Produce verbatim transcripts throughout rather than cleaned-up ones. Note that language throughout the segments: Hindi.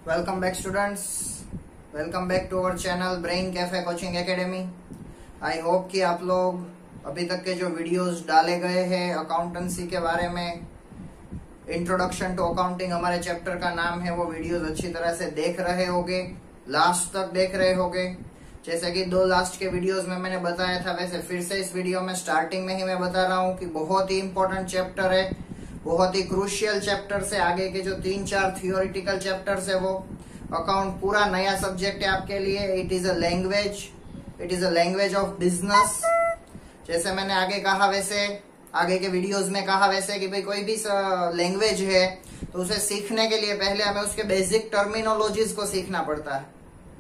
Welcome back students, welcome back to our channel Brain Cafe coaching academy. I hope कि आप लोग अभी तक के जो वीडियोस डाले गए हैं अकाउंटेंसी के बारे में, इंट्रोडक्शन टू अकाउंटिंग हमारे चैप्टर का नाम है, वो वीडियोस अच्छी तरह से देख रहे होगे, लास्ट तक देख रहे होगे। जैसे कि दो लास्ट के वीडियोस में मैंने बताया था, वैसे फिर से इस वीडियो में स्टार्टिंग में ही मैं बता रहा हूँ कि बहुत ही इंपॉर्टेंट चैप्टर है, बहुत ही क्रूशियल चैप्टर से आगे के जो तीन चार थियोरिटिकल चैप्टर्स है वो अकाउंट पूरा नया सब्जेक्ट है आपके लिए। It is a language, it is a language of business. जैसे मैंने आगे कहा वैसे, आगे के वीडियोस में कहा वैसे कि भाई कोई भी लैंग्वेज है तो उसे सीखने के लिए पहले हमें उसके बेसिक टर्मिनोलॉजीज को सीखना पड़ता है।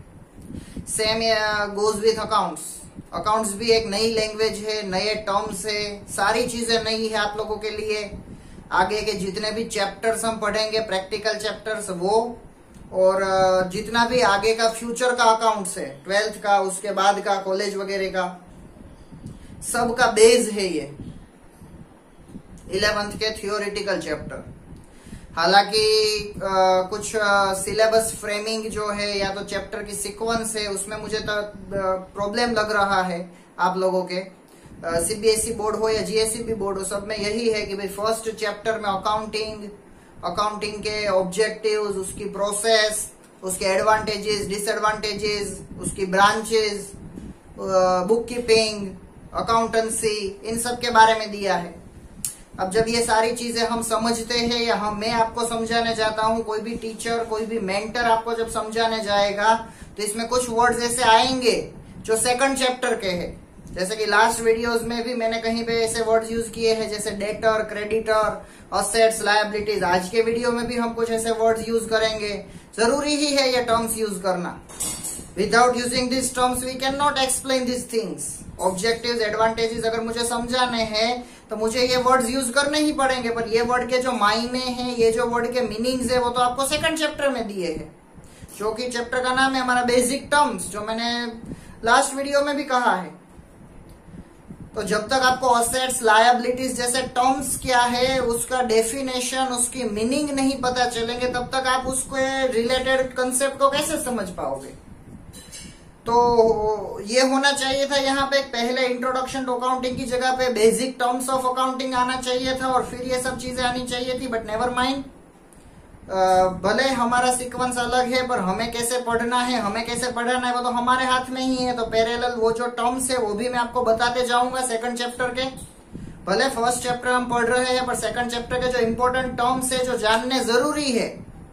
Same goes with accounts. Accounts भी एक नई लैंग्वेज है, नए टर्म्स है, सारी चीजें नई है आप लोगों के लिए। आगे के जितने भी चैप्टर्स हम पढ़ेंगे, प्रैक्टिकल चैप्टर्स वो, और जितना भी आगे का फ्यूचर का अकाउंट्स है, ट्वेल्थ का, उसके बाद का, कॉलेज वगैरह का, सब का बेस है ये इलेवेंथ के थियोरिटिकल चैप्टर। हालांकि कुछ सिलेबस फ्रेमिंग जो है या तो चैप्टर की सीक्वेंस है, उसमें मुझे तो प्रॉब्लम लग रहा है आप लोगों के। सीबीएसई बोर्ड हो या जीएसईबी बोर्ड हो, सब में यही है कि भाई फर्स्ट चैप्टर में अकाउंटिंग, अकाउंटिंग के ऑब्जेक्टिव्स, उसकी प्रोसेस, उसके एडवांटेजेस, डिसएडवांटेजेस, उसकी ब्रांचेस, बुक कीपिंग, अकाउंटेंसी, इन सब के बारे में दिया है। अब जब ये सारी चीजें हम समझते हैं या हम मैं आपको समझाने जाता हूँ, कोई भी टीचर, कोई भी मेंटर आपको जब समझाने जाएगा तो इसमें कुछ वर्ड्स ऐसे आएंगे जो सेकंड चैप्टर के हैं। जैसे कि लास्ट वीडियोस में भी मैंने कहीं पे ऐसे वर्ड्स यूज किए हैं जैसे डेटर, क्रेडिटर, असेट्स, लायबिलिटीज। आज के वीडियो में भी हम कुछ ऐसे वर्ड्स यूज करेंगे। जरूरी ही है ये टर्म्स यूज करना। Without using this terms we can not explain this things. Objectives, advantages अगर मुझे समझाने हैं तो मुझे ये वर्ड्स यूज करने ही पड़ेंगे, पर ये वर्ड के जो मायने हैं, ये जो वर्ड के मीनिंग्स है, वो तो आपको सेकंड चैप्टर में दिए हैं, जो कि चैप्टर का नाम है हमारा बेसिक टर्म्स, जो मैंने लास्ट वीडियो में भी कहा है। तो जब तक आपको असेट्स, लायबिलिटीज जैसे टर्म्स क्या है, उसका डेफिनेशन, उसकी मीनिंग नहीं पता चलेंगे, तब तक आप उसको रिलेटेड कंसेप्ट को कैसे समझ पाओगे। तो ये होना चाहिए था यहाँ पे पहले इंट्रोडक्शन टू अकाउंटिंग की जगह पे बेसिक टर्म्स ऑफ अकाउंटिंग आना चाहिए था, और फिर ये सब चीजें आनी चाहिए थी। बट नेवर माइंड, भले हमारा सीक्वेंस अलग है, पर हमें कैसे पढ़ना है, हमें कैसे पढ़ना है, वो तो हमारे हाथ में ही है। तो पैरेलल वो जो टर्म्स है वो भी मैं आपको बताते जाऊंगा सेकंड चैप्टर के। भले फर्स्ट चैप्टर हम पढ़ रहे हैं, पर सेकंड चैप्टर के जो इंपॉर्टेंट टर्म्स है, जो जानने जरूरी है,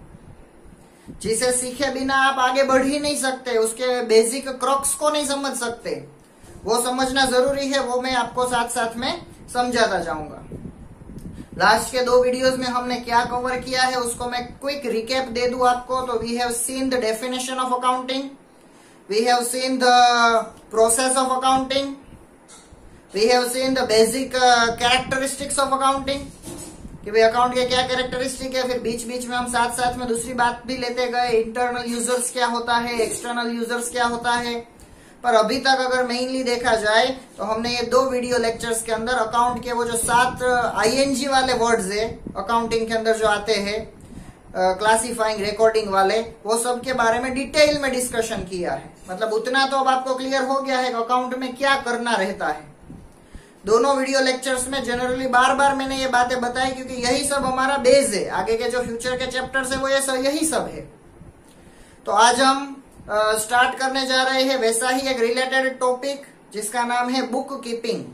जिसे सीखे बिना आप आगे बढ़ ही नहीं सकते, उसके बेसिक क्रक्स को नहीं समझ सकते, वो समझना जरूरी है। वो मैं आपको साथ साथ में समझाता जाऊंगा। लास्ट के दो वीडियोस में हमने क्या कवर किया है उसको मैं क्विक रिकैप दे दूं आपको। तो we have seen the definition of accounting, we have seen the process of accounting, we have seen the basic characteristics of accounting, कि भाई अकाउंट के क्या कैरेक्टरिस्टिक है। फिर बीच बीच में हम साथ साथ में दूसरी बात भी लेते गए, इंटरनल यूजर्स क्या होता है, एक्सटर्नल यूजर्स क्या होता है। पर अभी तक अगर मेनली देखा जाए तो हमने ये दो वीडियो लेक्चर्स के अंदर अकाउंट के वो जो सात आईएनजी वाले वर्ड्स है अकाउंटिंग के अंदर जो आते हैं, क्लासिफाइंग, रिकॉर्डिंग वाले, वो सब के बारे में डिटेल में डिस्कशन किया है। मतलब उतना तो अब आपको क्लियर हो गया है अकाउंट में क्या करना रहता है। दोनों वीडियो लेक्चर्स में जनरली बार बार मैंने ये बातें बताई, क्योंकि यही सब हमारा बेस है। आगे के जो फ्यूचर के चैप्टर्स है वो ये सब यही सब है। तो आज हम स्टार्ट uh, करने जा रहे हैं वैसा ही एक रिलेटेड टॉपिक जिसका नाम है बुक कीपिंग।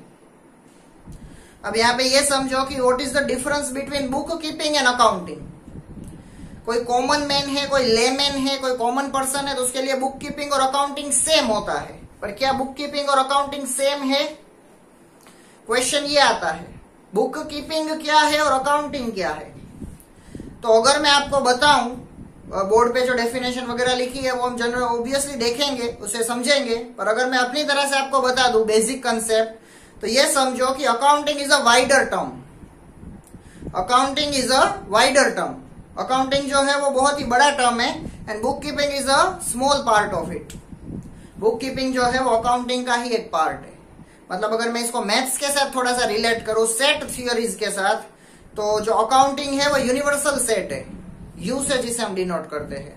अब यहाँ पे ये समझो कि what is the difference between book keeping and accounting. कोई कॉमन मैन है, कोई लेमैन है, कोई कॉमन पर्सन है, तो उसके लिए बुक कीपिंग और अकाउंटिंग सेम होता है। पर क्या बुक कीपिंग और अकाउंटिंग सेम है? क्वेश्चन ये आता है, बुक कीपिंग क्या है और अकाउंटिंग क्या है। तो अगर मैं आपको बताऊं, बोर्ड पे जो डेफिनेशन वगैरह लिखी है वो हम जनरल ऑब्वियसली देखेंगे, उसे समझेंगे, पर अगर मैं अपनी तरह से आपको बता दूं बेसिक कंसेप्ट, तो ये समझो कि accounting is a wider term. Accounting is a wider term. Accounting जो है वो बहुत ही बड़ा टर्म है, and book keeping is a small part of it. Book keeping जो है वो अकाउंटिंग का ही एक पार्ट है। मतलब अगर मैं इसको मैथ्स के साथ थोड़ा सा रिलेट करूं, सेट थियोरीज के साथ, तो जो अकाउंटिंग है वो यूनिवर्सल सेट है, यू से जिसे हम डिनोट करते हैं,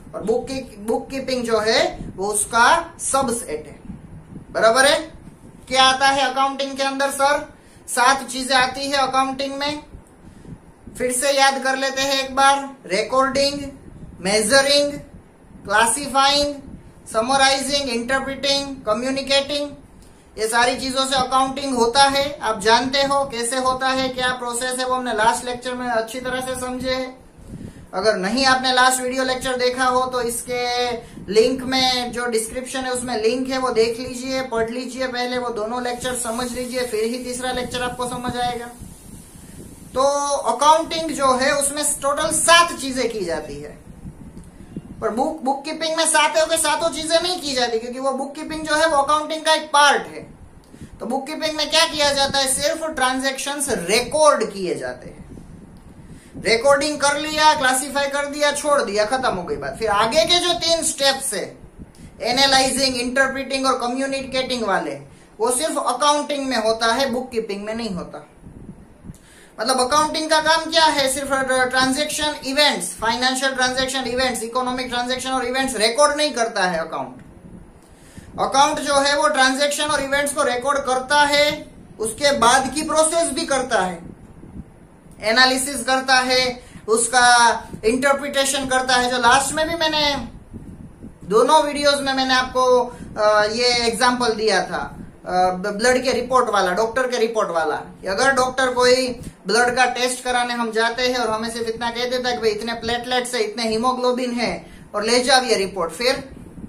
और बुक की बुक कीपिंग जो है वो उसका सबसेट है। बराबर है। क्या आता है अकाउंटिंग के अंदर सर? सात चीजें आती है अकाउंटिंग में। फिर से याद कर लेते हैं एक बार। Recording, measuring, classifying, summarising, interpreting, communicating, ये सारी चीजों से अकाउंटिंग होता है। आप जानते हो कैसे होता है, क्या प्रोसेस है, वो हमने लास्ट लेक्चर में अच्छी तरह से समझे है। अगर नहीं आपने लास्ट वीडियो लेक्चर देखा हो तो इसके लिंक में जो डिस्क्रिप्शन है उसमें लिंक है, वो देख लीजिए, पढ़ लीजिए, पहले वो दोनों लेक्चर समझ लीजिए, फिर ही तीसरा लेक्चर आपको समझ आएगा। तो अकाउंटिंग जो है उसमें टोटल सात चीजें की जाती है, पर बुक बुक कीपिंग में सातों के सातों चीजें नहीं की जाती, क्योंकि वो बुक कीपिंग जो है वो अकाउंटिंग का एक पार्ट है। तो बुक कीपिंग में क्या किया जाता है? सिर्फ ट्रांजैक्शंस रिकॉर्ड किए जाते हैं। रिकॉर्डिंग कर लिया, क्लासिफाई कर दिया, छोड़ दिया, खत्म हो गई बात। फिर आगे के जो तीन स्टेप्स है, एनालाइजिंग, इंटरप्रिटिंग और कम्युनिकेटिंग वाले, वो सिर्फ अकाउंटिंग में होता है, बुक कीपिंग में नहीं होता। मतलब अकाउंटिंग का काम क्या है? सिर्फ transaction events, financial transaction events, economic transaction और इवेंट्स रिकॉर्ड नहीं करता है अकाउंट। अकाउंट जो है वो ट्रांजैक्शन और इवेंट्स को रिकॉर्ड करता है, उसके बाद की प्रोसेस भी करता है, एनालिसिस करता है, उसका इंटरप्रिटेशन करता है। जो लास्ट में भी मैंने दोनों वीडियोस में मैंने आपको ये एग्जांपल दिया था, ब्लड के रिपोर्ट वाला, डॉक्टर के रिपोर्ट वाला, कि अगर डॉक्टर कोई ब्लड का टेस्ट कराने हम जाते हैं और हमें सिर्फ इतना कह देता है कि भाई इतने प्लेटलेट्स है, इतने हीमोग्लोबिन है और ले जाओ ये रिपोर्ट, फिर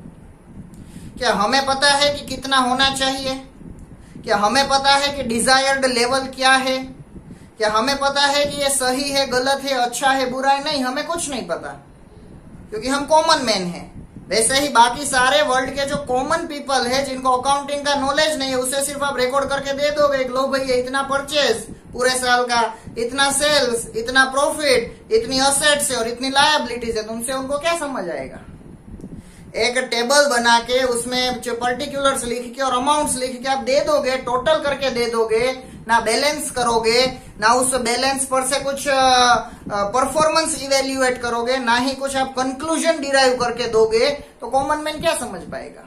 क्या हमें पता है कि कितना होना चाहिए? क्या हमें पता है कि डिजायर्ड लेवल क्या है? क्या हमें पता है कि ये सही है, गलत है, अच्छा है, बुरा है? नहीं, हमें कुछ नहीं पता, क्योंकि हम कॉमन मैन हैं। वैसे ही बाकी सारे वर्ल्ड के जो कॉमन पीपल है, जिनको अकाउंटिंग का नॉलेज नहीं है, उसे सिर्फ आप रिकॉर्ड करके दे दोगे, लो भैया इतना परचेज पूरे साल का, इतना सेल्स, इतना प्रॉफिट, इतनी असेट्स है और इतनी लायबिलिटीज है, तुमसे उनको क्या समझ आएगा? एक टेबल बना के उसमें जो पर्टिकुलर्स लिख के और अमाउंट्स लिख के आप दे दोगे, टोटल करके दे दोगे, ना बैलेंस करोगे, ना उस बैलेंस पर से कुछ परफॉर्मेंस इवेल्युएट करोगे, ना ही कुछ आप कंक्लूजन डिराइव करके दोगे, तो कॉमन मैन क्या समझ पाएगा?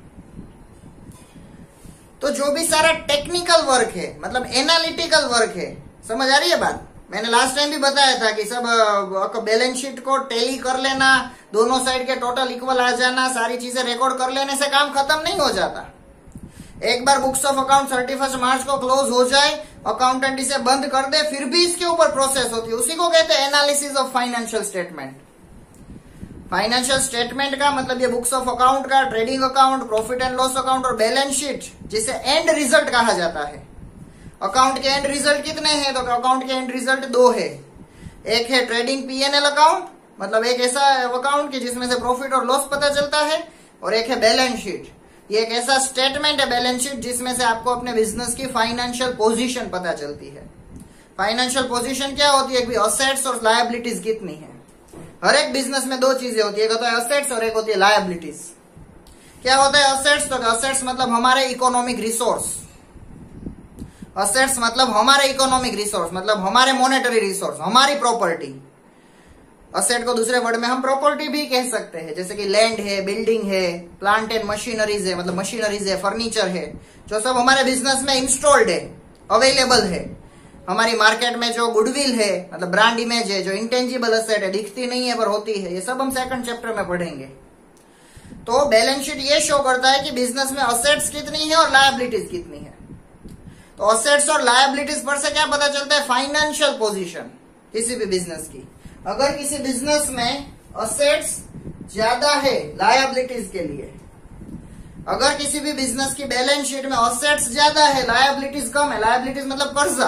तो जो भी सारा टेक्निकल वर्क है, मतलब एनालिटिकल वर्क है, समझ आ रही है बात? मैंने लास्ट टाइम भी बताया था कि सब बैलेंस शीट को टैली कर लेना, दोनों साइड के टोटल इक्वल आ जाना, सारी चीजें रिकॉर्ड कर लेने से काम खत्म नहीं हो जाता। एक बार books of account thirty first March को क्लोज हो जाए, अकाउंटेंट इसे बंद कर दे, फिर भी इसके ऊपर प्रोसेस होती है, उसी को कहते हैं analysis of financial statement. Financial statement का मतलब ये बुक्स ऑफ अकाउंट का, trading account, profit and loss account और बैलेंस शीट, जिसे एंड रिजल्ट कहा जाता है। अकाउंट के एंड रिजल्ट कितने हैं? तो अकाउंट के एंड रिजल्ट दो है। एक है trading P N L account, मतलब एक ऐसा अकाउंट कि जिसमें से प्रॉफिट और लॉस पता चलता है, और एक है बैलेंस शीट। ये एक ऐसा स्टेटमेंट है, बैलेंस शीट, जिसमें से आपको अपने बिजनेस की फाइनेंशियल पोजीशन पता चलती है। फाइनेंशियल पोजीशन क्या होती है कि असेट्स और लायबिलिटीज कितनी है। हर एक बिजनेस में दो चीजें होती है, एक होता है असेट्स और एक होती है लायबिलिटीज। क्या होता है असेट्स? तो असेट्स मतलब हमारे इकोनॉमिक रिसोर्स। असेट्स मतलब हमारे इकोनॉमिक रिसोर्स, मतलब हमारे मॉनेटरी रिसोर्स, हमारी प्रॉपर्टी। असेट को दूसरे वर्ड में हम प्रॉपर्टी भी कह सकते हैं, जैसे कि लैंड है, बिल्डिंग है, प्लांट एंड मशीनरीज है, मतलब मशीनरीज है, फर्नीचर है, जो सब हमारे बिजनेस में इंस्टॉल्ड है, अवेलेबल है। हमारी मार्केट में जो गुडविल है, मतलब ब्रांड इमेज है, जो इंटेंजिबल असेट है, दिखती नहीं है पर होती है, ये सब हम सेकंड चैप्टर में पढ़ेंगे। तो बैलेंस शीट ये शो करता है कि बिजनेस में असेट्स कितनी है और लायबिलिटीज कितनी है। तो असेट्स और लायबिलिटीज पर से क्या पता चलता है? फाइनेंशियल पोजीशन किसी भी बिजनेस की। अगर किसी बिजनेस में असेट्स ज्यादा है लायबिलिटीज के लिए, अगर किसी भी बिजनेस की बैलेंस शीट में असेट्स ज्यादा है, लायबिलिटीज कम है, लायबिलिटीज मतलब कर्जा,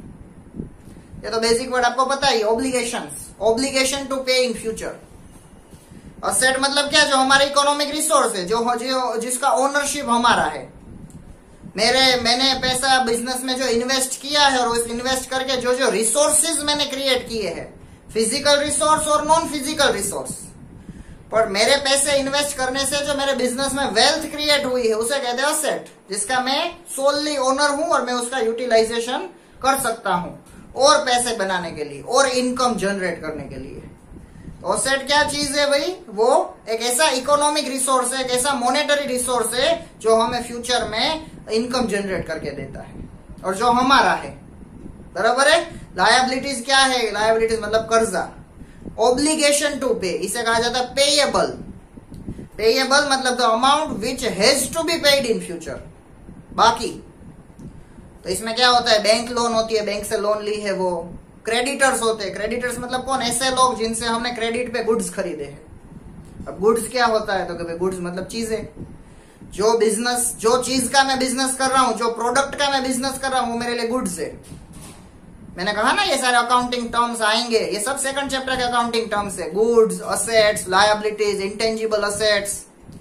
ये तो बेसिक वर्ड आपको पता ही, ऑब्लिगेशंस, ऑब्लिगेशन टू पे इन फ्यूचर। असेट मतलब क्या? जो हमारे इकोनॉमिक रिसोर्स है, जो, जो जिसका ओनरशिप हमारा है। मेरे मैंने पैसा बिजनेस में जो इन्वेस्ट किया है, और उस इन्वेस्ट करके जो जो रिसोर्सेज मैंने क्रिएट किए हैं, फिजिकल रिसोर्स और नॉन फिजिकल रिसोर्स, पर मेरे पैसे इन्वेस्ट करने से जो मेरे बिजनेस में वेल्थ क्रिएट हुई है, उसे कहते हैं असेट, जिसका मैं सोलली ओनर हूं और मैं उसका यूटिलाइजेशन कर सकता हूं और पैसे बनाने के लिए और इनकम जनरेट करने के लिए। ऑसेट क्या चीज है भाई? वो एक ऐसा इकोनॉमिक रिसोर्स है, एक ऐसा मॉनेटरी रिसोर्स है जो हमें फ्यूचर में इनकम जनरेट करके देता है और जो हमारा है। बराबर है। लायबिलिटीज क्या है? लायबिलिटीज मतलब कर्जा। ऑब्लिगेशन टू पे, इसे कहा जाता है पेएबल। पेएबल मतलब the amount which has to be paid in future. बाकी तो इसमें क्या होता है? बैंक लोन होती है, बैंक से लोन ली है वो। क्रेडिटर्स होते हैं। क्रेडिटर्स मतलब कौन? ऐसे लोग जिनसे हमने क्रेडिट पे गुड्स खरीदे हैं। अब गुड्स क्या होता है? तो कि गुड्स मतलब चीजें। जो बिजनेस, जो चीज का मैं बिजनेस कर रहा हूं, जो प्रोडक्ट का मैं बिजनेस कर रहा हूं, वो मेरे लिए गुड्स है। मैंने कहा ना ये सारे अकाउंटिंग टर्म्स आएंगे, ये सब सेकंड चैप्टर के अकाउंटिंग टर्म्स है। Goods, assets, liabilities, intangible assets,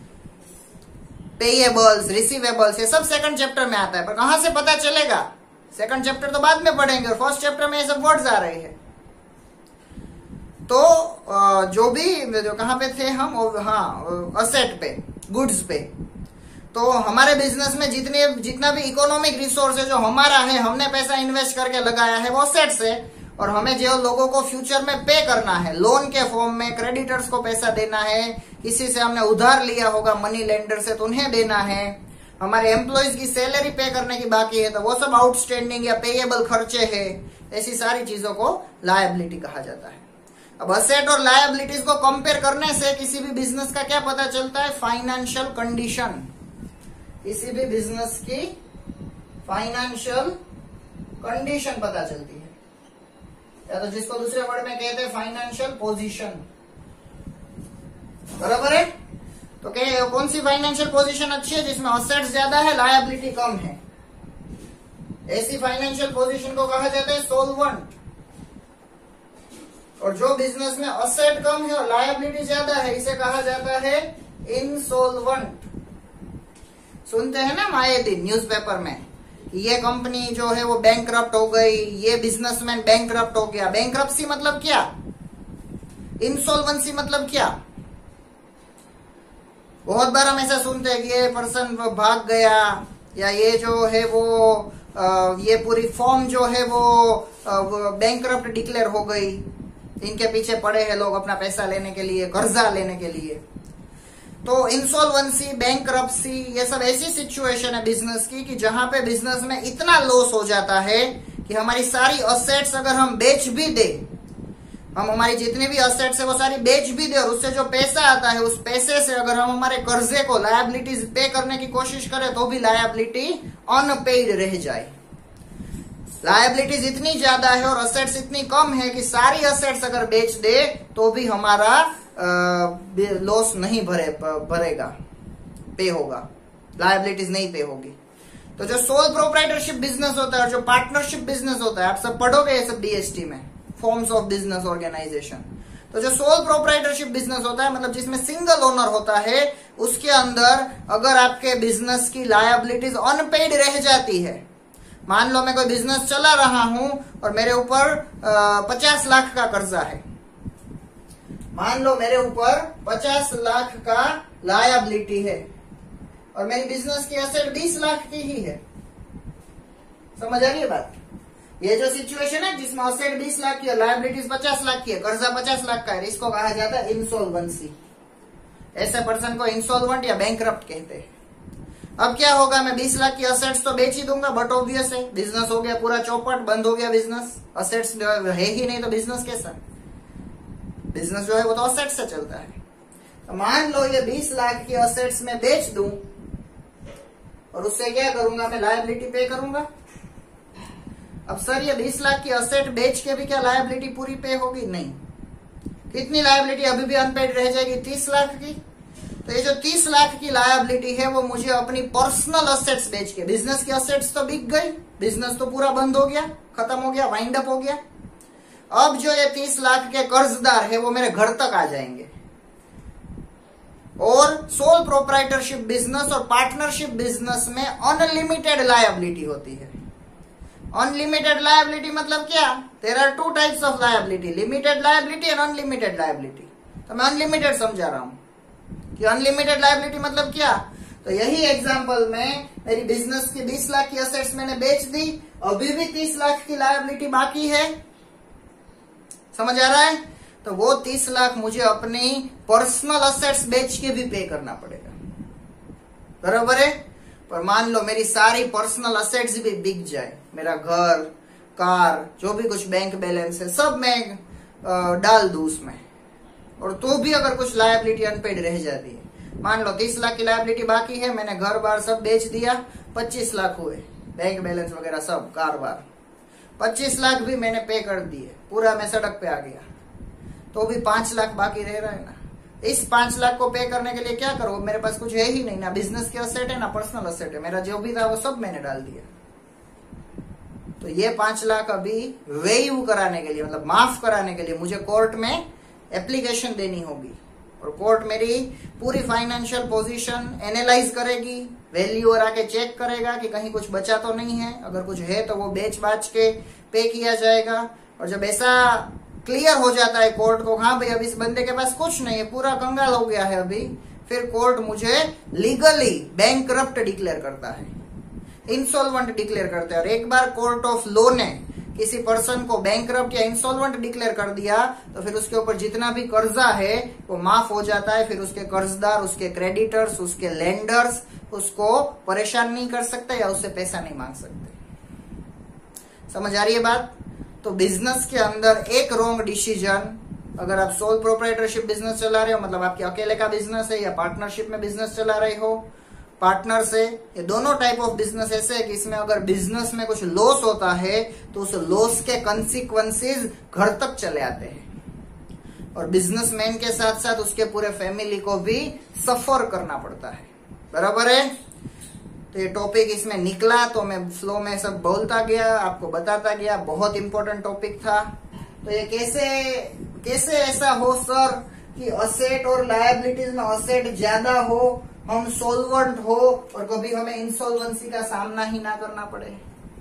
payables, receivables, ये सब सेकंड चैप्टर में आता है। पर कहां से पता चलेगा? सेकंड चैप्टर तो बाद में पढ़ेंगे और फर्स्ट चैप्टर में ये सब वर्ड्स आ रहे हैं। तो जो भी, जो कहां पे थे हम? हाँ, असेट पे, गुड्स पे। तो हमारे बिजनेस में जितने जितना भी इकोनॉमिक रिसोर्स है जो हमारा है, हमने पैसा इन्वेस्ट करके लगाया है, वो असेट्स है। और हमें जो लोगों को फ्यूचर में पे करना है लोन के फॉर्म में, क्रेडिटर्स को पैसा देना है, किसी से हमने उधार लिया होगा मनी लेंडर से तो उन्हें देना है, हमारे एम्प्लॉयज की सैलरी पे करने की बाकी है तो वो सब आउटस्टैंडिंग या पेएबल खर्चे है। ऐसी सारी चीजों को लायबिलिटी कहा जाता है। अब असेट और लायबिलिटीज को कंपेयर करने से किसी भी बिजनेस का क्या पता चलता है? Financial condition. किसी भी बिजनेस की फाइनेंशियल कंडीशन पता चलती है, या तो जिसको दूसरे वर्ड में कहते हैं फाइनेंशियल पोजीशन। बराबर है। तो क्या कौन सी फाइनेंशियल पोजीशन अच्छी है? जिसमें असेट्स ज्यादा है, लायबिलिटी कम है। ऐसी फाइनेंशियल पोजीशन को कहा जाता है सोलवेंट। और जो बिजनेस में असेट कम है और लायबिलिटी ज्यादा है, इसे कहा जाता है इनसोल्वेंट। सुनते हैं ना आए दिन न्यूज़पेपर में, ये कंपनी जो है वो बैंकरप्ट हो गई, ये बिजनेसमैन बैंकरप्ट हो गया। बैंकरप्सी मतलब क्या? इंसॉल्वेंसी मतलब क्या? बहुत बार हम ऐसा सुनते हैं कि ये पर्सन भाग गया, या ये जो है वो आ, ये पूरी फॉर्म जो है वो, वो बैंकरप्ट डिक्लेयर हो गई। इनके पीछे पड़े हैं लोग अपना पैसा लेने के लिए, कर्जा लेने के लिए। तो इंसॉल्वेंसी, बैंकरप्सी, ये सब ऐसी सिचुएशन है बिजनेस की कि जहां पे बिजनेस में इतना लॉस हो जाता है कि हमारी सारी असेट्स अगर हम बेच भी दे, हम हमारी जितनी भी असेट्स है वो सारी बेच भी दे, और उससे जो पैसा आता है उस पैसे से अगर हम हमारे कर्जे को, लायबिलिटीज पे करने की कोशिश करें तो भी लायबिलिटी अनपेड रह जाए। लायबिलिटीज इतनी ज्यादा है और असेट्स इतनी कम है कि सारी असेट्स अगर बेच दे तो भी हमारा लॉस नहीं भरे भरेगा, पे होगा, लायबिलिटीज नहीं पे होगी। तो जो सोल प्रोप्राइटरशिप बिजनेस होता है और जो पार्टनरशिप बिजनेस होता है, आप सब पढ़ोगे ये सब बीएसटी में, फॉर्म्स ऑफ बिजनेस ऑर्गेनाइजेशन। तो जो सोल प्रोप्राइटरशिप बिजनेस होता है, मतलब जिसमें सिंगल ओनर होता है, उसके अंदर अगर आपके बिजनेस की लायबिलिटीज अनपेड रह जाती है, मान लो मैं कोई बिजनेस चला रहा हूं और मेरे ऊपर पचास लाख का कर्जा है, मान लो मेरे ऊपर पचास लाख का लायबिलिटी है और मेरी बिजनेस की एसेट बीस लाख की ही है। समझ आ रही है बात? ये जो सिचुएशन है जिसमें एसेट बीस लाख की है, लायबिलिटीज पचास लाख की है, कर्जा पचास लाख का है, इसको कहा जाता है इंसॉल्वेंसी। ऐसे पर्सन को इंसॉल्वेंट या बैंकरप्ट कहते हैं। अब क्या होगा? मैं बीस लाख की असेट्स तो बेच ही दूंगा, बट ऑब्वियस है बिजनेस हो गया पूरा चौपट, बंद हो गया बिजनेस, असेट्स है ही नहीं तो बिजनेस कैसा? बिजनेस जो है वो तो असेट्स से चलता है। तो मान लो ये बीस लाख की असेट्स में बेच दूं और उससे क्या करूंगा? मैं लायबिलिटी पे करूंगा। अब सर ये बीस लाख की असेट बेच के भी क्या लायबिलिटी पूरी पे होगी? नहीं। कितनी लायबिलिटी अभी भी अनपेड रह जाएगी? तीस लाख की। तो ये जो तीस लाख की लायबिलिटी है वो मुझे अपनी पर्सनल असेट्स बेच के, बिजनेस की असेट्स तो बिक गई, बिजनेस तो पूरा बंद हो गया, खत्म हो गया, वाइंड अप हो गया। अब जो ये तीस लाख के कर्जदार है वो मेरे घर तक आ जाएंगे। और सोल प्रोप्राइटरशिप बिजनेस और पार्टनरशिप बिजनेस में अनलिमिटेड लायबिलिटी होती है। अनलिमिटेड लायबिलिटी मतलब क्या? There are two types of liability, limited liability and unlimited liability. तो मैं अनलिमिटेड समझा रहा हूं कि अनलिमिटेड लायबिलिटी मतलब क्या। तो यही एग्जांपल में मेरी बिजनेस की बीस लाख की असेट्स मैंने बेच दी, अभी भी तीस लाख की लायबिलिटी बाकी है। समझ आ रहा है? तो वो तीस लाख मुझे अपनी पर्सनल असेट्स बेच के भी पे करना पड़ेगा, बराबर है। पर मान लो मेरी सारी पर्सनल असेट्स भी बिक जाए, मेरा घर, कार, जो भी कुछ बैंक बैलेंस है सब मैं डाल दूं उसमें, और तो भी अगर कुछ लायबिलिटी अनपेड रह जाती है, मान लो तीस लाख की लायबिलिटी बाकी है, मैंने घर बार सब बेच दिया, पच्चीस लाख हुए, बैंक बैलेंस वगैरह सब, कार बार, पच्चीस लाख भी मैंने पे कर दिए, पूरा मैं सड़क पे आ गया, तो भी पांच लाख बाकी रह रहा है ना। इस पांच लाख को पे करने के लिए क्या करो, मेरे पास कुछ है ही नहीं, ना बिजनेस के असेट है ना पर्सनल असेट है, मेरा जो भी था वो सब मैंने डाल दिया। तो ये पांच लाख अभी वेव कराने के लिए, मतलब माफ कराने के लिए मुझे कोर्ट में एप्लीकेशन देनी होगी, और कोर्ट मेरी पूरी फाइनेंशियल पोजीशन एनालाइज करेगी, वैल्यू और आके चेक करेगा कि कहीं कुछ बचा तो नहीं है, अगर कुछ है तो वो बेच बाच के पे किया जाएगा। और जब ऐसा क्लियर हो जाता है कोर्ट को, हाँ भाई अब इस बंदे के पास कुछ नहीं है, पूरा कंगाल हो गया है अभी, फिर कोर्ट मुझे लीगली बैंकरप्ट डिक्लेयर करता है, इंसॉल्वेंट डिक्लेयर करता है। और एक बार कोर्ट ऑफ लॉ ने किसी पर्सन को बैंकरप्ट या इंसॉल्वेंट डिक्लेयर कर दिया तो फिर उसके ऊपर जितना भी कर्जा है वो माफ हो जाता है, फिर उसके कर्जदार, उसके क्रेडिटर्स, उसके लेंडर्स उसको परेशान नहीं कर सकते या उससे पैसा नहीं मांग सकते। समझ आ रही है बात? तो बिजनेस के अंदर एक रॉन्ग डिसीजन, अगर आप सोल प्रोप्राइटरशिप बिजनेस चला रहे हो, मतलब आपके अकेले का बिजनेस है, या पार्टनरशिप में बिजनेस चला रहे हो, पार्टनर से, ये दोनों टाइप ऑफ बिजनेस ऐसे है कि इसमें अगर बिजनेस में कुछ लॉस होता है तो उस लॉस के कंसिक्वेंसेस घर तक चले आते हैं, और बिजनेसमैन के साथ साथ उसके पूरे फैमिली को भी सफर करना पड़ता है, बराबर है। तो ये टॉपिक इसमें निकला तो मैं फ्लो में सब बोलता गया, आपको बताता गया, बहुत इंपॉर्टेंट टॉपिक था। तो ये कैसे कैसे ऐसा हो सर कि असेट और लायबिलिटीज में असेट ज्यादा हो, हम सोल्वेंट हो और कभी हमें इंसॉल्वेंसी का सामना ही ना करना पड़े।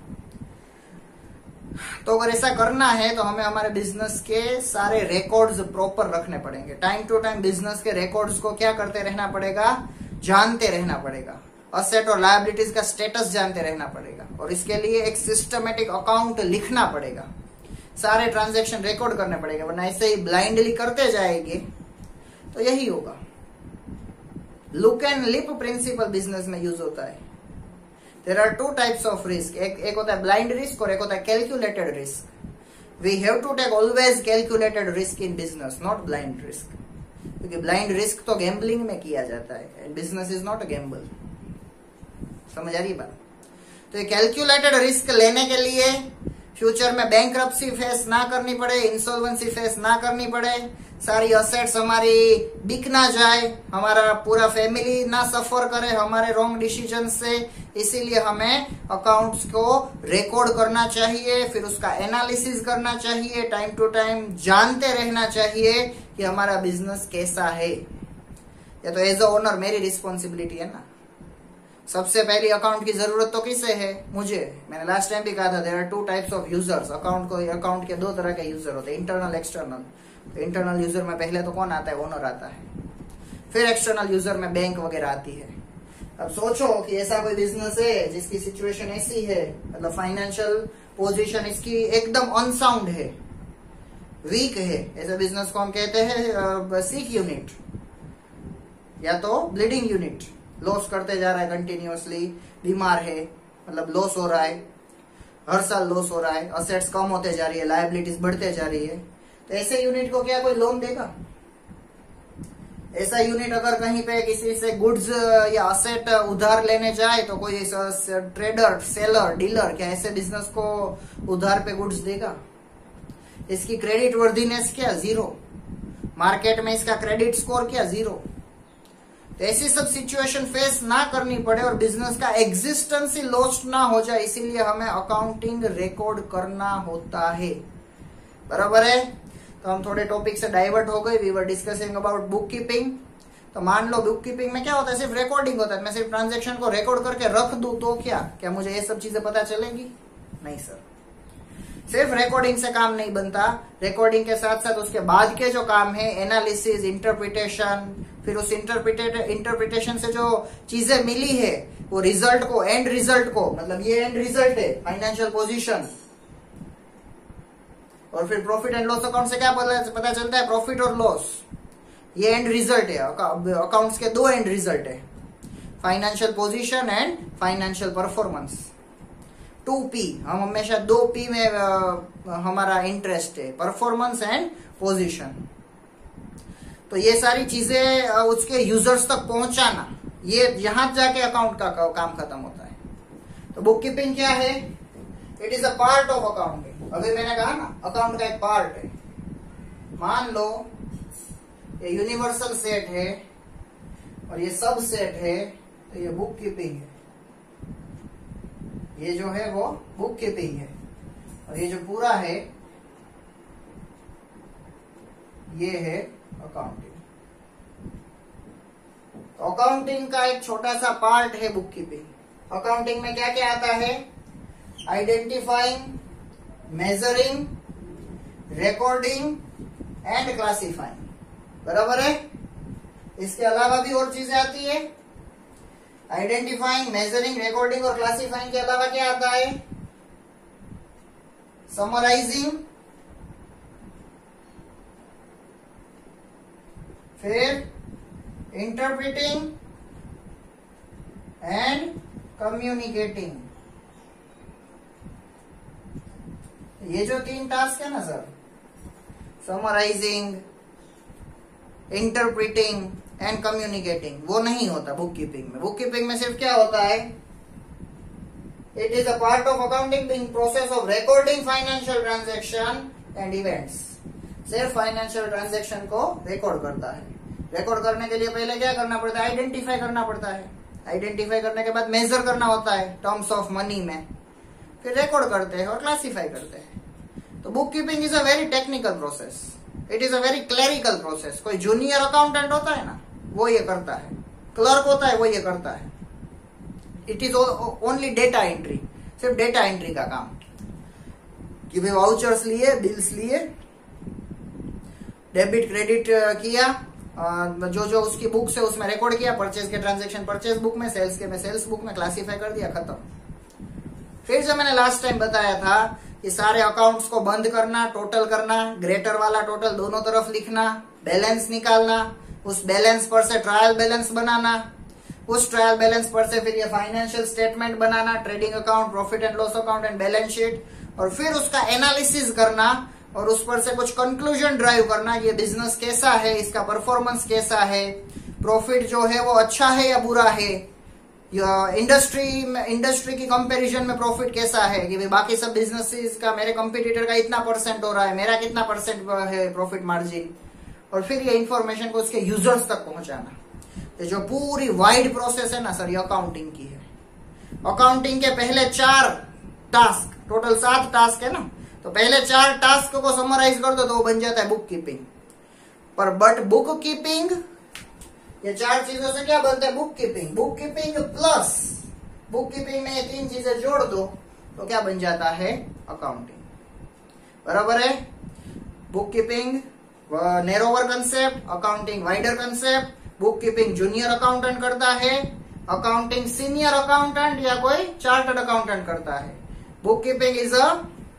तो अगर ऐसा करना है तो हमें हमारे बिजनेस के सारे रिकॉर्ड्स प्रॉपर रखने पड़ेंगे, टाइम टू टाइम बिजनेस के रिकॉर्ड्स को क्या करते रहना पड़ेगा, जानते रहना पड़ेगा, असेट और लायबिलिटीज का स्टेटस जानते रहना पड़ेगा, और इसके लिए एक सिस्टमेटिक अकाउंट लिखना पड़ेगा, सारे ट्रांजैक्शन रिकॉर्ड करने पड़ेगा, वरना ऐसे ही ब्लाइंडली करते जाएंगे तो यही होगा। Look and leap principle business में यूज होता है। There are two types of risk, एक एक होता है ब्लाइंड रिस्क और एक होता है calculated risk. We have to take always calculated risk in business, not blind risk, क्योंकि ब्लाइंड रिस्क तो गैम्बलिंग में किया जाता है and business is not a gamble. समझ आ रही बात? तो ये कैलकुलेटेड रिस्क लेने के लिए फ्यूचर में बैंकरप्सी फेस ना करनी पड़े, इंसॉल्वेंसी फेस ना करनी पड़े, सारी असेट्स हमारी बिक ना जाए, हमारा पूरा फैमिली ना सफर करे हमारे रॉन्ग डिसीजन से, इसीलिए हमें अकाउंट्स को रिकॉर्ड करना चाहिए, फिर उसका एनालिसिस करना चाहिए, टाइम टू टाइम जानते रहना चाहिए कि हमारा बिजनेस कैसा है। या तो एज अ ओनर मेरी रिस्पॉन्सिबिलिटी है ना, सबसे पहली अकाउंट की जरूरत तो किसे है, मुझे। मैंने लास्ट टाइम भी कहा था there are two types of users, account को अकाउंट के दो तरह के यूजर होते हैं, इंटरनल एक्सटर्नल। तो इंटरनल यूजर में पहले तो कौन आता है, ओनर आता है, फिर एक्सटर्नल यूजर में बैंक वगैरह आती है। अब सोचो कि ऐसा कोई बिजनेस है जिसकी सिचुएशन ऐसी है, मतलब फाइनेंशियल पोजीशन इसकी एकदम अनसाउंड है, वीक है, ऐसे बिजनेस को हम कहते हैं सिक यूनिट या तो ब्लीडिंग यूनिट। लॉस करते जा रहा है कंटिन्यूअसली, बीमार है, मतलब लॉस हो रहा है, हर साल लॉस हो रहा है, असेट्स कम होते जा रही है, लायबिलिटीज बढ़ते जा रही है, तो ऐसे यूनिट को क्या कोई लोन देगा? ऐसा यूनिट अगर कहीं पे किसी से गुड्स या असेट उधार लेने जाए तो कोई ट्रेडर, सेलर, डीलर क्या ऐसे बिजनेस को उधार पे गुड्स देगा? इसकी क्रेडिट वर्दीनेस क्या, जीरो। मार्केट में इसका क्रेडिट स्कोर क्या, जीरो। तो ऐसी सब सिचुएशन फेस ना करनी पड़े और बिजनेस का एग्जिस्टेंस ही लॉस्ट ना हो जाए, इसीलिए हमें अकाउंटिंग रिकॉर्ड करना होता है, बराबर है। तो हम थोड़े टॉपिक से डाइवर्ट हो गए, we were discussing about book keeping. तो मान लो बुक कीपिंग में क्या होता है, सिर्फ रिकॉर्डिंग होता है, मैं सिर्फ ट्रांजेक्शन को रिकॉर्ड करके रख दूं तो क्या क्या मुझे ये सब चीजें पता चलेगी? नहीं सर, सिर्फ रिकॉर्डिंग से काम नहीं बनता, रिकॉर्डिंग के साथ साथ उसके बाद के जो काम है, एनालिसिस, इंटरप्रिटेशन, फिर उस इंटरप्रिटेट इंटरप्रिटेशन से जो चीजें मिली है वो रिजल्ट को, एंड रिजल्ट को, मतलब ये एंड रिजल्ट है फाइनेंशियल पोजीशन, और फिर प्रॉफिट एंड लॉस अकाउंट से क्या पता चलता है, प्रॉफिट और लॉस ये एंड रिजल्ट है, अकाउंट्स के दो एंड रिजल्ट है, financial position and financial performance. Two P, हम हमेशा दो पी में आ, हमारा इंटरेस्ट है, परफॉर्मेंस एंड पोजीशन। तो ये सारी चीजें उसके यूजर्स तक पहुंचाना, ये यहां जाके अकाउंट का काम खत्म होता है। तो बुक कीपिंग क्या है, it is a part of accounting. अभी मैंने कहा ना अकाउंट का एक पार्ट है। मान लो ये यूनिवर्सल सेट है और ये सब सेट है, तो ये बुक कीपिंग है, ये जो है वो बुक कीपिंग है, और ये जो पूरा है ये है अकाउंटिंग। तो अकाउंटिंग का एक छोटा सा पार्ट है बुक कीपिंग। अकाउंटिंग में क्या क्या आता है, identifying, measuring, recording and classifying, बराबर है। इसके अलावा भी और चीजें आती है, आइडेंटिफाइंग, मेजरिंग, रिकॉर्डिंग और क्लासिफाइंग के अलावा क्या आता है, समराइजिंग, फिर इंटरप्रिटिंग एंड कम्युनिकेटिंग। ये जो तीन टास्क है ना sir, summarising, interpreting and communicating, वो नहीं होता बुक कीपिंग में। बुक कीपिंग में सिर्फ क्या होता है, it is a part of accounting being process of recording financial transaction and events. सिर्फ फाइनेंशियल ट्रांजैक्शन को रिकॉर्ड करता है। रिकॉर्ड करने के लिए पहले क्या करना पड़ता है, आइडेंटिफाई करना पड़ता है। आइडेंटिफाई करने के बाद मेजर करना होता है टर्म्स ऑफ मनी में, फिर रिकॉर्ड करते हैं और क्लासिफाई करते हैं। तो book keeping is a very technical process, it is a very clerical process. कोई जूनियर अकाउंटेंट होता है ना, वो ये करता है, क्लर्क होता है वो ये करता है। It is only data entry, सिर्फ डेटा एंट्री का काम, कि भाई वाउचर्स लिए, बिल्स लिए, डेबिट क्रेडिट किया, जो जो उसकी बुक से उसमें रिकॉर्ड किया, परचेज के ट्रांजैक्शन परचेज बुक में, सेल्स के में सेल्स बुक में, क्लासिफाई कर दिया, खत्म। फिर जो मैंने लास्ट टाइम बताया था कि सारे अकाउंट्स को बंद करना, टोटल करना, ग्रेटर वाला टोटल दोनों तरफ लिखना, बैलेंस निकालना, उस बैलेंस पर से ट्रायल बैलेंस बनाना, उस ट्रायल बैलेंस पर से फिर ये फाइनेंशियल स्टेटमेंट बनाना, trading account, profit and loss account and balance sheet, और फिर उसका एनालिसिस करना और उस पर से कुछ कंक्लूजन ड्राइव करना, ये बिजनेस कैसा है, इसका परफॉर्मेंस कैसा है, प्रॉफिट जो है वो अच्छा है या बुरा है, इंडस्ट्री इंडस्ट्री की कंपैरिजन में प्रॉफिट कैसा है, कि भाई बाकी सब बिजनेसेस का, मेरे कंपटीटर का इतना परसेंट हो रहा है, मेरा कितना परसेंट है प्रॉफिट मार्जिन, और फिर ये इंफॉर्मेशन को उसके यूजर्स तक पहुंचाना। तो जो पूरी वाइड प्रोसेस है ना सर, ये अकाउंटिंग की है। अकाउंटिंग के पहले चार टास्क, टोटल सात टास्क है ना, तो पहले चार टास्क को समराइज कर दो तो वो बन जाता है बुक कीपिंग। पर बट बुक कीपिंग, ये चार चीजों से क्या बनता है, book keeping. Book keeping plus book keeping में ये तीन चीजें जोड़ दो तो क्या बन जाता है, अकाउंटिंग, बराबर है। Book keeping narrower concept, accounting wider concept. Book keeping junior accountant करता है, अकाउंटिंग सीनियर अकाउंटेंट या कोई चार्टर्ड अकाउंटेंट करता है। Book keeping is a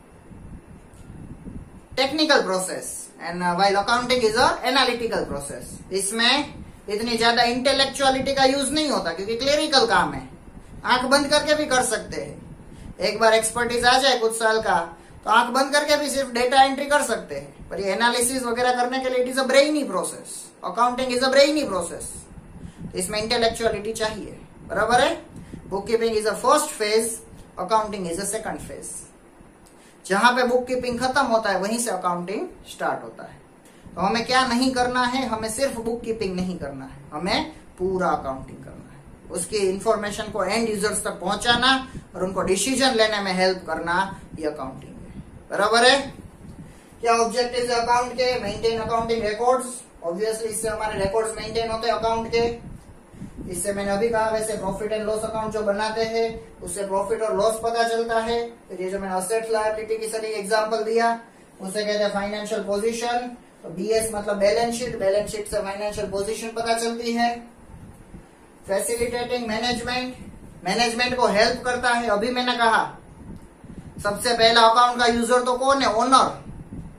technical process and while accounting is an analytical process. इसमें इतनी ज्यादा इंटेलेक्चुअलिटी का यूज नहीं होता क्योंकि क्लेरिकल काम है, आंख बंद करके भी कर सकते हैं। एक बार एक्सपर्टीज आ जाए कुछ साल का तो आंख बंद करके भी सिर्फ डेटा एंट्री कर सकते हैं, पर ये एनालिसिस वगैरह करने के लिए it is a brainy process. Accounting is a brainy process, इसमें इंटेलेक्चुअलिटी चाहिए, बराबर है। Book keeping is a first phase, accounting is a second phase. जहां पे बुक कीपिंग खत्म होता है वहीं से अकाउंटिंग स्टार्ट होता है। तो हमें क्या नहीं करना है, हमें सिर्फ बुक कीपिंग नहीं करना है, हमें पूरा अकाउंटिंग करना है। उसकी इंफॉर्मेशन को एंड यूजर्स तक पहुंचाना और उनको डिसीजन लेने में हेल्प करना, ये अकाउंटिंग है, बराबर है। क्या ऑब्जेक्टिव्स है अकाउंट के, मेंटेन अकाउंटिंग रिकॉर्ड्स। ऑब्वियसली इससे हमारे रिकॉर्ड्स मेंटेन होते हैं अकाउंट के। इससे मैंने अभी कहा वैसे प्रॉफिट एंड लॉस अकाउंट जो बनाते हैं उससे प्रॉफिट और लॉस पता चलता है। फिर ये जो मैंने असेट लायबिलिटी की सारी एग्जांपल दिया उसे कहते हैं फाइनेंशियल पोजीशन। तो बीएस मतलब बैलेंस शीट, बैलेंस शीट से फाइनेंशियल पोजीशन पता चलती है। फैसिलिटेटिंग मैनेजमेंट, मैनेजमेंट को हेल्प करता है। अभी मैंने कहा सबसे पहला अकाउंट का यूजर तो कौन है, ओनर।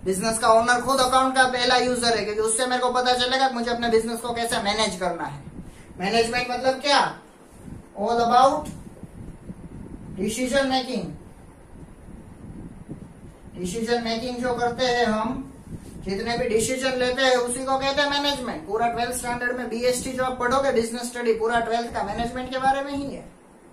बिजनेस का ओनर खुद अकाउंट का पहला यूजर है, क्योंकि उससे मेरे को पता चलेगा कि मुझे अपने बिजनेस को कैसे मैनेज करना है। मैनेजमेंट मतलब क्या? All about decision making. Decision making जो करते हैं हम, जितने भी डिसीजन लेते हैं उसी को कहते हैं मैनेजमेंट। पूरा ट्वेल्थ स्टैंडर्ड में बीएसटी जो आप पढ़ोगे बिजनेस स्टडी, पूरा ट्वेल्थ का मैनेजमेंट के बारे में ही है।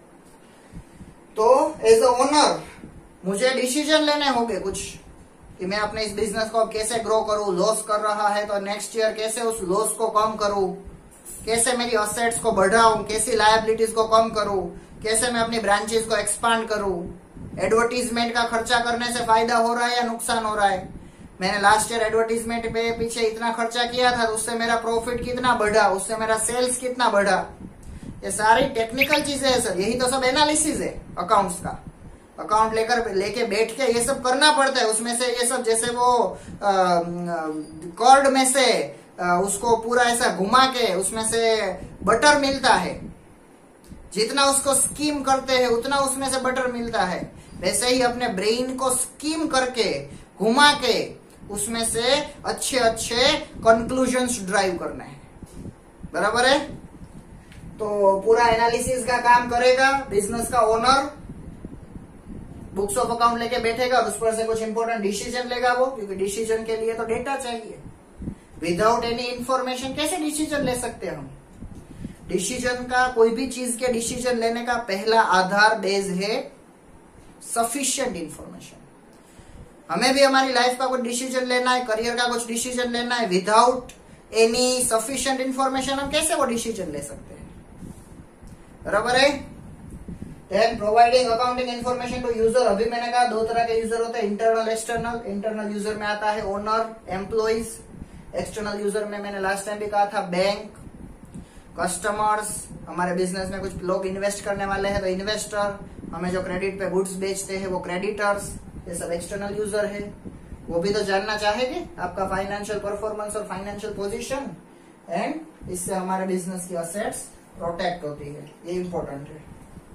तो एज अ ओनर मुझे डिसीजन लेने होंगे कुछ, कि मैं अपने इस बिजनेस को कैसे ग्रो करूं। लॉस कर रहा है तो नेक्स्ट ईयर कैसे उस लॉस को कम करूं, कैसे मेरी असेट्स को बढ़ाऊं, कैसी लायबिलिटीज को कम करूं, कैसे मैं अपनी ब्रांचेस को एक्सपांड करूं। एडवर्टीजमेंट का खर्चा करने से फायदा हो रहा है या नुकसान हो रहा है? मैंने लास्ट ईयर एडवर्टीजमेंट पे पीछे इतना खर्चा किया था तो उससे मेरा प्रॉफिट कितना बढ़ा, उससे मेरा सेल्स कितना बढ़ा। ये सारी टेक्निकल चीजें है सर, यही तो सब एनालिसिस है अकाउंट्स का। अकाउंट लेकर लेके बैठ के ये सब करना पड़ता है। उसमें से ये सब जैसे वो कॉर्ड में से आ, उसको पूरा ऐसा घुमा के उसमें से बटर मिलता है। जितना उसको स्कीम करते हैं उतना उसमें से बटर मिलता है। वैसे ही अपने ब्रेन को स्कीम करके घुमा के उसमें से अच्छे अच्छे कंक्लूजन्स ड्राइव करने हैं। बराबर है? तो पूरा एनालिसिस का काम करेगा बिजनेस का ओनर। बुक्स ऑफ अकाउंट लेके बैठेगा और उस पर से कुछ इंपॉर्टेंट डिसीजन लेगा वो, क्योंकि डिसीजन के लिए तो डेटा चाहिए। विदाउट एनी इंफॉर्मेशन कैसे डिसीजन ले सकते हैं हम? डिसीजन का, कोई भी चीज के डिसीजन लेने का पहला आधार बेस है सफिशिएंट इंफॉर्मेशन। हमें भी हमारी लाइफ का कुछ डिसीजन लेना है, करियर का कुछ डिसीजन लेना है, विदाउट एनी सफिशिएंट इंफॉर्मेशन हम कैसे वो डिसीजन ले सकते हैं? बराबर है? Then providing accounting information to user. अभी मैंने कहा दो तरह के यूजर होते हैं, इंटरनल एक्सटर्नल। इंटरनल यूजर में आता है ओनर, एम्प्लॉइज। एक्सटर्नल यूजर में मैंने लास्ट टाइम भी कहा था बैंक, कस्टमर्स। हमारे बिजनेस में कुछ लोग इन्वेस्ट करने वाले हैं तो इन्वेस्टर। हमें जो क्रेडिट पे गुड्स बेचते हैं वो क्रेडिटर्स। ये सब एक्सटर्नल यूजर है। वो भी तो जानना चाहेंगे आपका फाइनेंशियल परफॉर्मेंस और फाइनेंशियल पोजीशन, एंड इससे हमारे बिजनेस की असेट्स प्रोटेक्ट होती है। ये इंपॉर्टेंट है।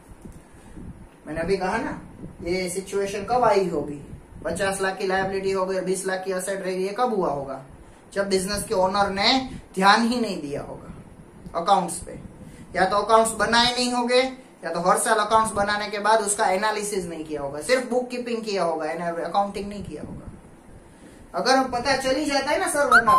मैंने अभी कहा ना, ये सिचुएशन कब आई होगी? पचास लाख की लायबिलिटी हो गई और बीस लाख की असेट रहेगी। ये कब हुआ होगा? जब बिजनेस के ओनर ने ध्यान ही नहीं दिया होगा अकाउंट्स पे। या तो अकाउंट्स बनाए नहीं होंगे, या तो हर साल अकाउंट्स बनाने के बाद उसका एनालिसिस नहीं किया होगा, सिर्फ बुक कीपिंग किया होगा, अकाउंटिंग नहीं किया होगा। अगर पता चल ही जाता है ना सर, वरना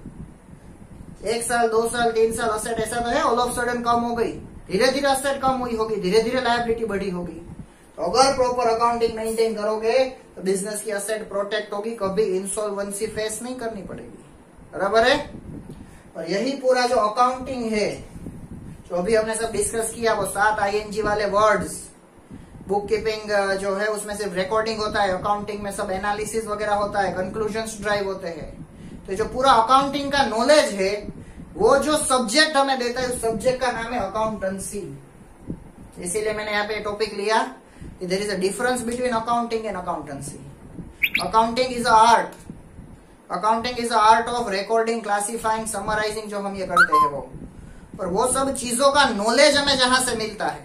तो एक साल, दो साल, तीन साल असेट ऐसा तो है ऑल ऑफ सडन कम हो गई, धीरे धीरे असेट कम हुई होगी, धीरे धीरे लायबिलिटी बढ़ी होगी। तो अगर प्रॉपर अकाउंटिंग मेंटेन करोगे तो बिजनेस की असेट प्रोटेक्ट होगी, कभी इंसॉल्वेंसी फेस नहीं करनी पड़ेगी। बराबर है? और यही पूरा जो अकाउंटिंग है, जो अभी हमने सब डिस्कस किया, वो सात आईएनजी वाले वर्ड्स, बुक कीपिंग जो है उसमें सिर्फ रिकॉर्डिंग होता है, अकाउंटिंग में सब एनालिसिस वगैरह होता है, कंक्लूजन्स ड्राइव होते हैं। तो जो पूरा अकाउंटिंग का नॉलेज है, वो जो सब्जेक्ट हमें देता है, उस सब्जेक्ट का नाम है अकाउंटेंसी। इसीलिए मैंने यहाँ पे टॉपिक लिया कि there is a difference between accounting and accountancy. Accounting is a art, accounting is a art of recording, classifying, summarising, जो हम ये करते हैं वो। और वो सब चीजों का नॉलेज हमें जहां से मिलता है,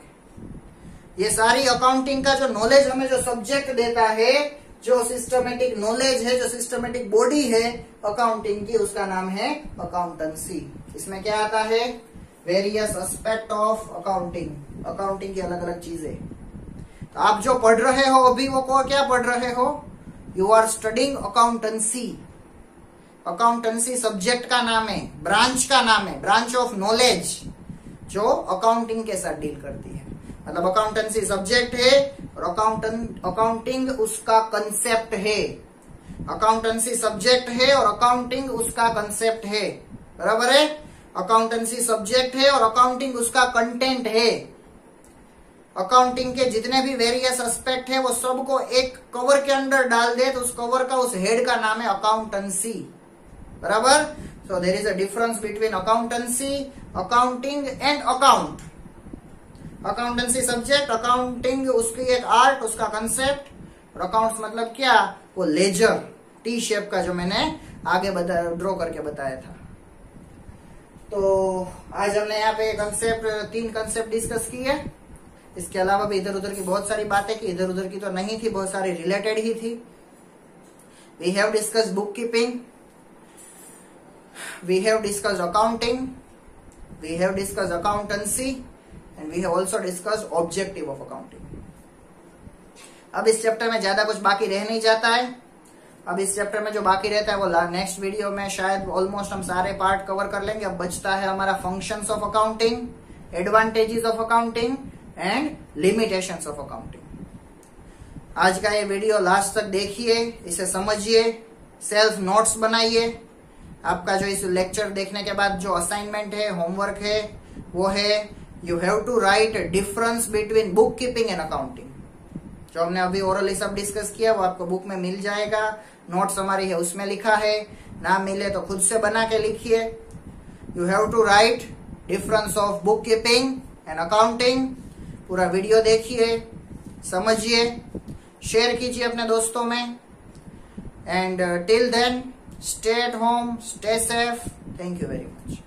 ये सारी अकाउंटिंग का जो नॉलेज हमें जो सब्जेक्ट देता है, जो सिस्टमेटिक नॉलेज है, जो सिस्टमेटिक बॉडी है अकाउंटिंग की, उसका नाम है अकाउंटेंसी। इसमें क्या आता है? Various aspect of accounting, accounting की अलग अलग चीजें। तो आप जो पढ़ रहे हो अभी, वो को क्या पढ़ रहे हो? You are studying accountancy. Accountancy subject का नाम है, ब्रांच का नाम है, ब्रांच ऑफ नॉलेज जो अकाउंटिंग के साथ डील करती है। मतलब अकाउंटेंसी सब्जेक्ट है और अकाउंटेंट अकाउंटिंग उसका कंसेप्ट है। अकाउंटेंसी सब्जेक्ट है और अकाउंटिंग उसका कंसेप्ट है। बराबर है? अकाउंटेंसी सब्जेक्ट है और अकाउंटिंग उसका कंटेंट है। अकाउंटिंग के जितने भी वेरियस एस्पेक्ट है, वो सबको एक कवर के अंदर डाल दे तो उस कवर का, उस हेड का नाम है अकाउंटेंसी। बराबर? So there is a difference between accountancy, accounting and account. Accountancy subject, accounting उसकी एक आर्ट, उसका कंसेप्ट, और अकाउंट्स मतलब क्या? वो लेजर, टी शेप का, जो मैंने आगे ड्रॉ करके बताया था। तो आज हमने यहाँ पे कंसेप्ट, तीन कंसेप्ट डिस्कस किए। इसके अलावा भी इधर उधर की बहुत सारी बातें की, इधर उधर की तो नहीं थी, बहुत सारी रिलेटेड ही थी। We have discussed bookkeeping. We have discussed accounting. We have discussed accountancy. And we have also discussed objective of accounting. अब इस चैप्टर में ज्यादा कुछ बाकी रह नहीं जाता है. अब इस चैप्टर में जो बाकी रहता है वो नेक्स्ट वीडियो में शायद ऑलमोस्ट हम सारे पार्ट कवर कर लेंगे. अब बचता है हमारा functions of accounting, advantages of accounting and limitations of accounting. आज का ये वीडियो लास्ट तक देखिए, इसे समझिए, सेल्फ नोट्स बनाइए. आपका जो इस लेक्चर देखने के बाद जो असाइनमेंट है, होमवर्क है, वो है you have to write difference between book keeping and accounting. जो हमने अभी ओरली सब डिस्कस किया वो आपको बुक में मिल जाएगा. नोट्स हमारी है उसमें लिखा है. ना मिले तो खुद से बना के लिखिए. You have to write difference of book keeping and accounting. पूरा वीडियो देखिए, समझिए, शेयर कीजिए अपने दोस्तों में. And till then stay at home, stay safe. Thank you very much.